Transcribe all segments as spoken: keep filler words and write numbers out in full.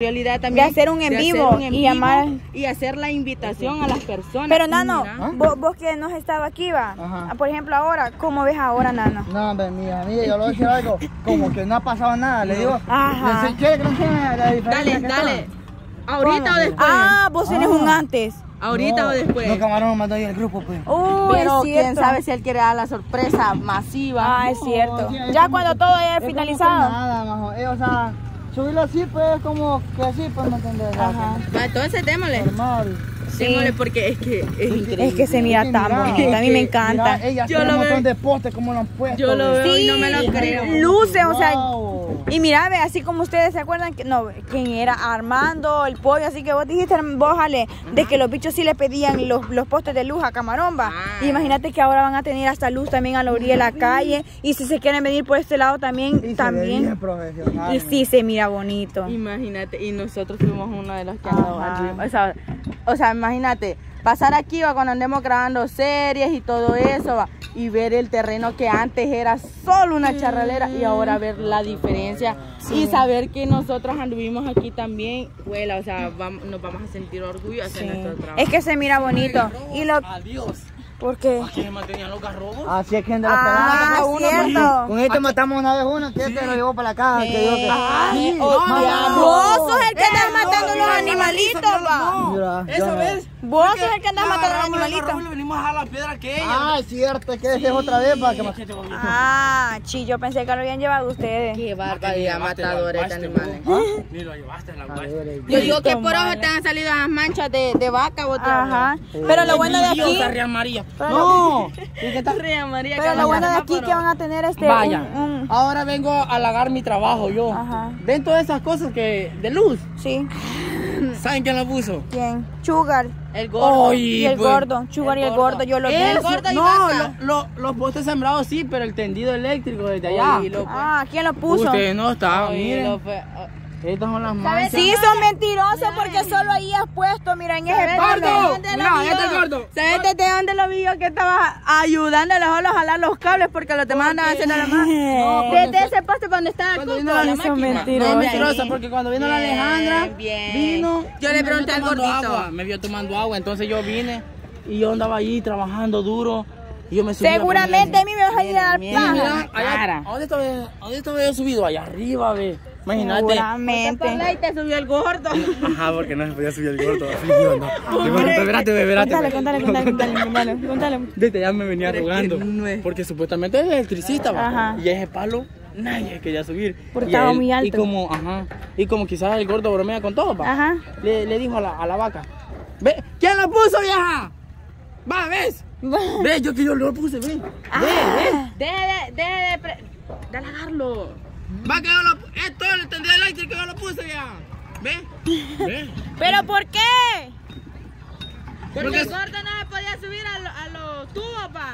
realidad también de hacer un en vivo en y llamar y hacer la invitación a las personas. Pero Nano, vos, vos que no has estado aquí, va. Ajá. Por ejemplo, ahora, ¿cómo ves ahora, Nano? No, hombre, mira, mira, yo le voy a decir algo, como que no ha pasado nada, le digo. Ajá. ¿Le ¿Quiere que le enseñe la diferencia? Dale, que dale. está? ¿Ahorita ¿Cómo? o después? Ah, vos tenés Ah. un antes. ¿Ahorita No, o después? No, camarón, me mandó ahí el grupo, pues. Uy, Pero es quién cierto. sabe si él quiere dar la sorpresa masiva. Ah, es cierto. sí, es Ya como cuando que- todo haya es como que finalizado. nada, majo. Eh, o sea, subirlo así, pues, como que así, pues, ¿me entiendes? Ajá. Va, entonces démosle. Normal. Démosle porque es que es increíble. Es que se mira Es que tan mira, bonito, a mí es me que, encanta. Mira, ella Yo tiene lo un montón veo- de postes como lo han puesto. Yo lo güey. veo y no me lo Sí, creo. luce, o sea, Wow. y mira, ve, así como ustedes se acuerdan que no, quién era Armando, el pollo, así que vos dijiste, vos Ale, de que los bichos sí le pedían los, los postes de luz a Camarón, va. Ah. Imagínate que ahora van a tener hasta luz también a la orilla de la calle, y si se quieren venir por este lado también, Y se ve bien también. profesional. Y sí se mira bonito. Imagínate, y nosotros fuimos uno de los que Ajá. andamos. O sea, o sea, imagínate, pasar aquí va cuando andemos grabando series y todo eso va, y ver el terreno que antes era solo una charralera y ahora ver la diferencia y saber que nosotros anduvimos aquí también, huela, o sea, vamos, nos vamos a sentir orgullosos Sí. de nuestro trabajo. Es que se mira bonito. Y lo, Adiós. ¿por qué? ¿Aquí se mantenían los garrobos? Así es que anda la Ah, pelada. cierto. Con este matamos una vez uno, que este lo llevó para la casa. Que dijo que... Ay, Sí, oh, mamá. vos sos el que Eh, andas no, matando mira, los no, animalitos, no, va. no. Mira, Esa ya. vez. Vos porque sos el que andas matando los agarramos el animalitos. garrobo y le venimos a jalar la piedra que ella. Ah, es cierto, es que ese es otra vez para que... Es que te volví- Ah, chi, yo pensé que lo habían llevado ustedes. Qué Ni barbaridad, llevaste la matadores de guaste, animales. vos. Ni lo llevaste en la guaste. Yo digo que por Madre. ojo te han salido las manchas de, de vaca o Ajá. Pero lo bueno de aquí, Dios, Ría María. No, ¿y qué tal? Ría María, pero que lo bueno de anda aquí por- que van a tener este Vaya. un, un- Ahora vengo a halagar mi trabajo yo. Ajá. Ven todas esas cosas que de luz. sí, ¿Saben quién la puso? ¿quién? Sugar El gordo. Ay, y el pues. gordo, Sugar y el gordo, yo lo vi. El gordo y No, vaca. lo- lo- los postes sembrados sí, pero el tendido eléctrico desde allá. Oí, lo- Ah, ¿quién lo puso? Ustedes no estaban, Oí, miren. lo fue- Estas son las manchas. Sí, son mentirosos porque solo ahí has puesto, mira, en ese ¿Sabes palo. desde dónde lo Mira, vio? este es gordo. ¿Sabes desde dónde lo vi yo? Que estaba ayudándole solo a jalar los cables porque los demás andaban haciendo la más. Desde ese poste cuando estaba el Cuando cuco. vino la Son máquina. mentirosos. No, es mentirosa, porque cuando vino la Bien, Alejandra, bien. vino. Yo y le me pregunté vio al tomando gordito. agua, me vio tomando agua, entonces yo vine y yo andaba ahí trabajando duro. Y yo me subí a Seguramente a mí me vas a ir a dar Mira, paja. Mira, allá, cara. ¿a dónde estaba, a dónde estaba yo subido? Allá arriba, ve. Imagínate. Seguramente. Y te subió el gordo. Ajá, porque no se podía subir el gordo. Afligido, no. Espérate, ve, espérate. Contale, ve. contale, contale, contale, contale, contale. Desde allá me venía Pero es que rogando. no es- Porque supuestamente es electricista, va. Ajá. Y ese palo, nadie quería subir. Porque Y estaba él- muy alto. Y como, ajá. Y como quizás el gordo bromea con todo, va. Ajá. Le, le dijo a la, a la vaca: Ve, ¿quién lo puso, vieja? Va, ves. Ve, yo que yo lo puse, ve. Ve, ve. Deje de, deje de, pre- de halagarlo. Va que yo lo puse. Esto es el tendido eléctrico que yo lo puse, vieja. Ve. Ve. ¿Pero por qué? Porque Porque- el gordo no se podía subir a, lo- a los tubos, pa.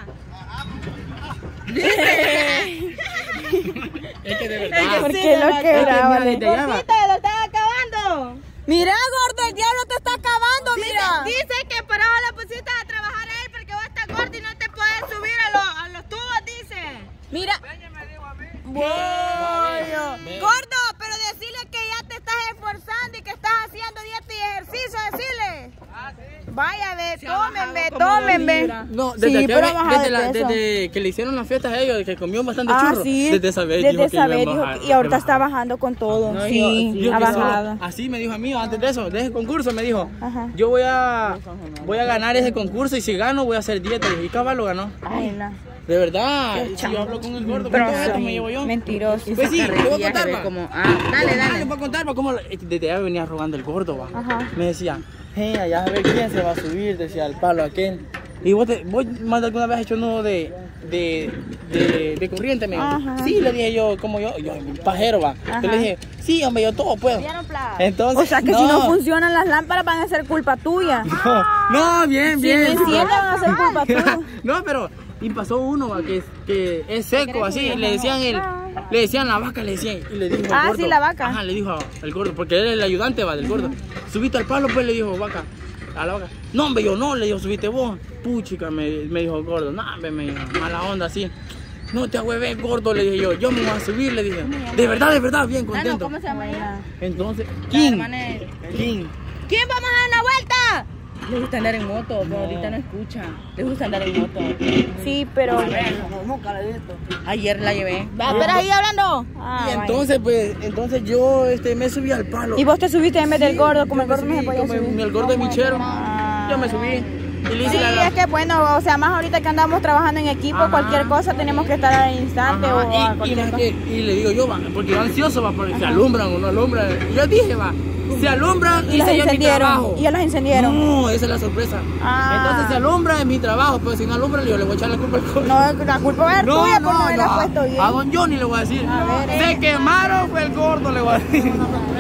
Es que de verdad. ¿Por qué lo quebraba? Desde allá va. Gordito, lo están acabando. Mira, gordo, el diablo te está acabando, mira. Dice que por eso lo pusiste a trabajar a él porque vos estás gordo y no te puedes subir a, los, a los tubos, dice. Mira. Bueno. Gordo, pero decirle que ya te estás esforzando y que estás haciendo dieta y ejercicio, decirle. Vaya, ve, tómenme, tómenme. No, desde, Sí, aquella pero vez- baja desde, de la- peso. desde que le hicieron las fiestas a ellos, que comió bastante Ah, churro. sí. Desde esa vez Desde dijo que esa iba a vez dijo bajar, que- y ahorita que está bajar. bajando con todo. No, Sí, yo- yo ha que solo- bajado. así me dijo a mí antes de eso, de ese concurso, me dijo, Ajá. yo voy a voy a ganar ese concurso y si gano voy a hacer dieta. Y cabal lo ganó. Ay, no. De verdad, si yo hablo con el gordo, Pero con todo esto me llevo yo. mentiroso. Pues sí, te voy a contar, va. Como, ah, dale, Ah, dale. les voy a contar, va, cómo la- desde allá venía rogando el gordo, va. Ajá. Me decía, hey, allá a ver quién se va a subir, decía el palo aquel. Y vos, te, vos más de alguna vez has hecho nudo de, de, de, de corriente, me dijo. Ajá. Sí, le dije yo, como yo, yo, pajero, va. Ajá. Yo le dije, sí, hombre, yo todo puedo. Entonces, O sea que si no funcionan las lámparas van a ser culpa tuya. No, no, bien, Si bien. no encienden van a ser culpa tuya. No, pero y pasó uno va, que, es- que es seco así, le decían el, le decían la vaca, le decían, y le dijo el Ah, gordo. sí, la vaca. Ajá, le dijo al gordo, porque él es el ayudante va del gordo. Subiste al palo, pues le dijo vaca, a la vaca. No, hombre, yo no, le dijo, subiste vos. Puchica, me, me dijo el gordo, no, hombre, me dijo, mala onda así. no te agüeves, gordo, le dije yo. Yo me voy a subir, le dije. De verdad, de verdad, bien Nano, contento. ¿cómo se llama ella? Entonces, La King. hermana de- King. ¿Quién vamos a dar una vuelta? Le gusta andar en moto, pero ahorita no escucha. Le gusta andar en moto. Sí, pero... Nunca la he visto. Ayer la llevé. Va, espera ahí hablando. Ah, Y entonces, pues, entonces yo este, me subí al palo. Y vos te subiste en vez del gordo, como el Yo me gordo no se subí, podía como el- subir. el gordo de michero. Yo me subí. Y le hice Sí, la... es que bueno, o sea, más ahorita que andamos trabajando en equipo, Ajá. cualquier cosa tenemos que estar al instante o a Ajá, y, y, cualquier más cosa. que- y le digo yo, va, porque yo ansioso, va, porque se alumbran o no alumbran. Y yo dije, va, se alumbran Y y los se yo mi encendieron. trabajo. Y ya los encendieron. No, esa es la sorpresa. Ah. Entonces se alumbra en mi trabajo, pero si no alumbra, yo le voy a echar la culpa al gordo. No, la culpa es tuya por no haberla puesto bien. a don Johnny le voy a decir. A ver, se eh. quemaron, fue el gordo, le voy a decir.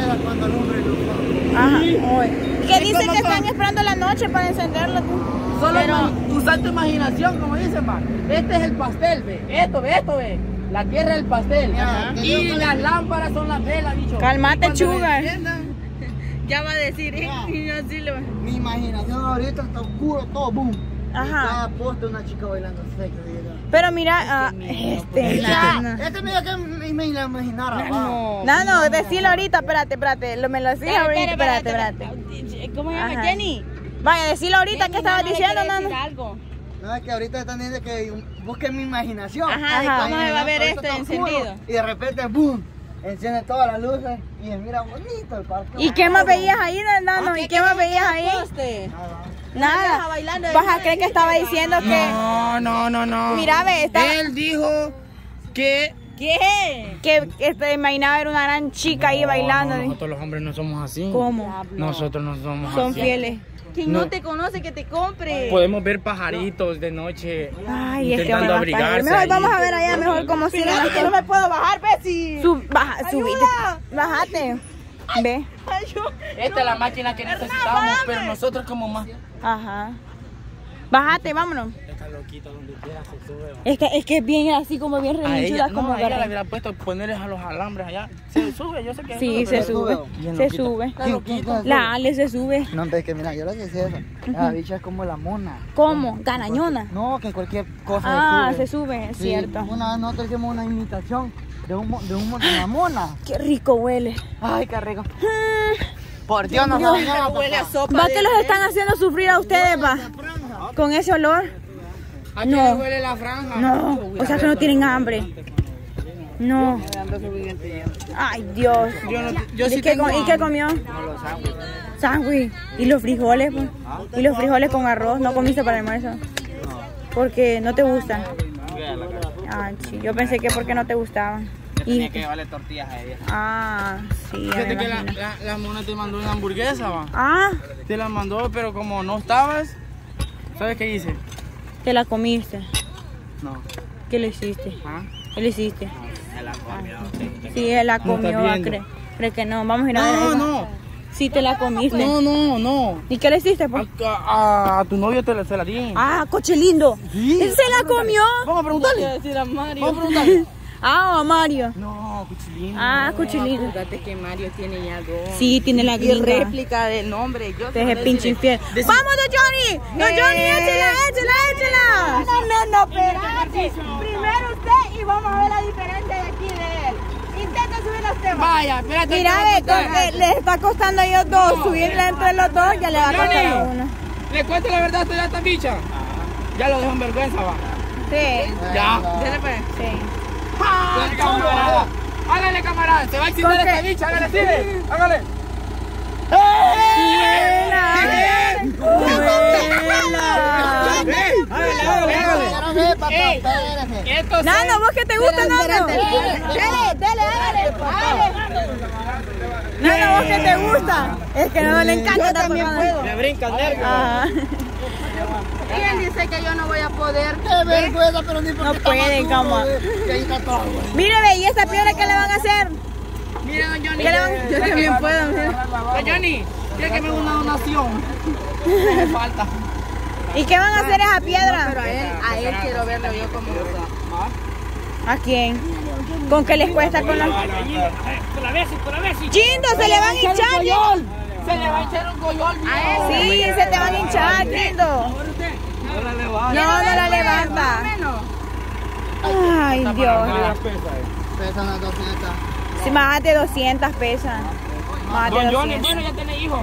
Ajá, oye. ¿Qué dicen cómo que están son? esperando la noche para encenderlo? Solo Pero- ima- usar tu imaginación, como dicen, va. Este es el pastel, ve. Esto, ve, esto, ve. La tierra es el pastel. Ajá. Y las lámparas son las velas, bicho. Cálmate, Y cuando Sugar. le enciendan, Ya va a decir, ¿eh? Y así le va. Mi imaginación ahorita está oscuro, todo boom. Ajá. Y cada poste una chica bailando sexo. Pero mira, ah, este, nano. Este me dio que me, me la imaginara. va. No. Nano, decilo ahorita, espérate, espérate, lo, me lo decís ahorita, espérate, espérate. ¿Cómo se llama? Ajá. Jenny. Vaya, decilo ahorita, ¿qué estabas Jenny, diciendo, nada más le Nano? quiere decir algo. No, es que ahorita están diciendo que busquen mi imaginación. Ajá, ¿de Ajá. cómo se va a ver Ahorita este está oscuro, encendido? Y de repente, boom, enciende todas las luces y mira bonito el parque. ¿Y qué más veías ahí, Nano? ¿Y qué más veías ahí? Poste. Nada. bailando, Vas a creer que estaba diciendo que... No, no, no, no. Mira, ve, está- Él dijo que. ¿Qué? Que este, imaginaba ver una gran chica ahí No, bailando. no, nosotros los hombres no somos así. ¿Cómo? Nosotros no somos Son así. fieles. Quien no. No. te conoce, que te compre. Podemos ver pajaritos de noche. Ay, este intentando hombre va a abrigarse. Mejor ahí. vamos a ver allá, mejor cómo siguen las que no me puedo bajar, Bessie. Sub, baja, subite. Bájate. Ve. Esta es la máquina que necesitamos, pero nosotros como más. Ajá. Bájate, vámonos. Esta loquita donde quiera se sube. va. Es que es que es bien así como bien A relinchuda ella, como no, a ella le garra. hubiera puesto ponerles a los alambres allá. Se sube, yo sé que Sí, se pero- sube. Bien Se loquita. sube. ¿Quién- quién- quién- La Ale se sube. No, es que mira, yo lo que decía eso. La bicha es como la mona. ¿Cómo? Garañona. No, que cualquier cosa Ah, se se sube. sube, es Sí, cierto. Una vez nosotros hicimos una imitación de un, mo- de un mo- de una mona. Qué rico huele. Ay, qué rico. Mm. Por Dios, no Dios. sabe nada, Huele a papá. sopa. Va de- que los están haciendo sufrir a ustedes, va. Con ese olor. ¿A qué No. le huele la franja? No. O sea que no tienen hambre. No. Ay, Dios. Yo no, yo ¿Y, sí qué, tengo co- ¿Y qué hambre. comió? Sándwich. ¿Y los frijoles? Pues? ¿Y los frijoles con arroz? ¿No comiste para el almuerzo? Porque no te gustan. Ah, sí. Yo pensé que porque no te gustaban. Y... que llevarle tortillas a ella. Ah, sí, ya me Fíjate que la, imagino. la, la mona te mandó una hamburguesa, va. Ah, Te la mandó, pero como no estabas, ¿sabes qué hice? te la comiste. No. ¿Qué le hiciste? ¿Ah? ¿Qué le hiciste? Se la comió. Sí, él la No estás comió, va, viendo. cree. Cree que no. Vamos a ir a No, ver. no. Sí, te la comiste. No, no, no. ¿Y qué le hiciste, pues? A, a- a tu novio te la, se la di. Ah, coche lindo. Sí. ¿Él se la comió? Vamos a preguntarle. decir a Mario. Vamos a preguntarle. Ah, a Mario. No, cuchilín. Ah, coche lindo. Fíjate que Mario tiene ya dos. Sí, tiene la Y gringa. réplica del nombre. Yo Te es pinche infiel. ¡Vamos, don Johnny! ¡Don Johnny, échela, échela, échela! No, no, no, espérate. Primero usted y vamos a ver la diferencia de aquí de él. Intenta subir los temas. Vaya, espérate. Mira, que ve, voy a con contar. que les está costando a ellos dos. Subirle entre los dos ya le va a costar a Johnny. uno. Le cuento la verdad a esta bicha. Ya lo dejo en vergüenza, va. Sí, Ya. Dale, pues. sí. Hágale, camarada. Hágale, camarada. Se va a excitar ¿Con esta qué? bicha. Hágale, sigue. Hágale. Espérame, papá, espérame. Esto Nano, ¿vos qué te gusta, Nano? Dale, dale, dale. Nano, ¿vos qué te gusta? Es que no le encanta. Yo también puedo. me brinca el nervio. Ajá. ¿Quién dice que yo no voy a poder? Qué vergüenza, pero ni porque No puede, estaba cama. duro, eh. Que ahí está todo, güey. Mire, ve, ¿y esta piedra qué le van a hacer? Mira, don Johnny. ¿Qué le van- Yo también puedo, mira. Don Johnny, tiene que ver una donación. Me falta. ¿Y qué van a hacer esa Pero piedra? a él, a él quiero verlo yo como usa. ¿A quién? ¿Con qué les cuesta con los...? Por la vez, por la vez. ¡Chindo, se le van a hinchar! Se le va a echar un coyol. Sí, se te van a hinchar, Chindo. No la levanta. No, no la Más o levanta. menos. Ay, Dios. Pesan las doscientas. Si más de doscientas pesan. Más de Don Johnny, doscientas. bueno, ya tiene hijos.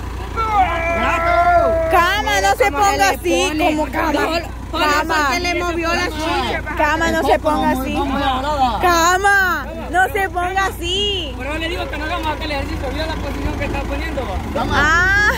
Cama, no se ponga así, como cama. Cama, que le movió la suya. cama, no se ponga así. Cama, no se ponga así. Pero yo le digo que no hagamos aquel ejercicio. ¿Vio la posición que está poniendo? Ah,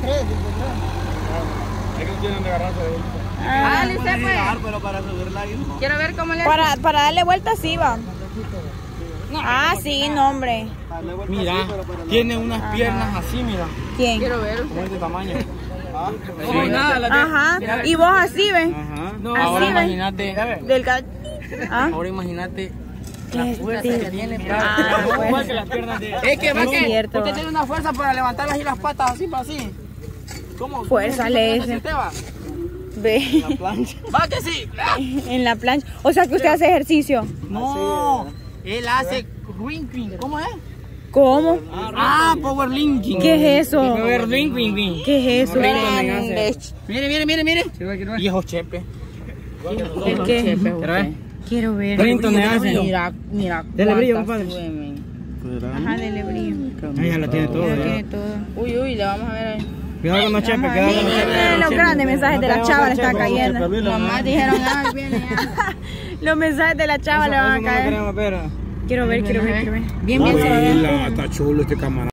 Es que no tienen de agarrarse de él. Ah, le sé, pues. Pero para subirla ahí no. Quiero ver cómo le para, para darle vuelta así va. Ah, sí, no, hombre. Mira, tiene unas piernas así, mira. ¿Quién? Quiero ver. Como este tamaño. Ah, Sí. nada, la Ajá. Y vos así, ¿ves? Ajá. Así, Ahora ¿ves? imagínate. Del gal... ¿Ah? Ahora imagínate la ¿Qué fuerza es? que tiene. Ah, Igual pues. que las piernas de. Es que va Es que cierto, usted va. tiene una fuerza para levantarlas y las patas así para así. ¿Cómo? Fuerza, le dice. ¿Usted va? Ve. Plancha. Va que sí. En la plancha. O sea que usted hace ejercicio. No. Él hace rinking. ¿Cómo es? ¿Cómo? Ah, powerlinking. ¿Qué es eso? Powerlinking. ¿Qué es eso? Grande. Mire, mire, mire, mire. Viejo chepe. ¿El qué? ¿Quiero ver? Quiero ver. Clinton le hace. Mira, mira. Dele brillo, cuántas compadre. suben. Ajá, dele brillo. Ahí ya lo tiene todo. Ya ya. tiene todo. Uy, uy, le vamos a ver ahí. Cuidado con los chepes, cuidado con los Miren chepes. los grandes mensajes de la chava le están cayendo. Mamá dijeron, ah, viene ya. Los mensajes de la chava le van a caer. Pero... Quiero ver, quiero ver, quiero ver. Bien, bien se ve. Está chulo este camarada.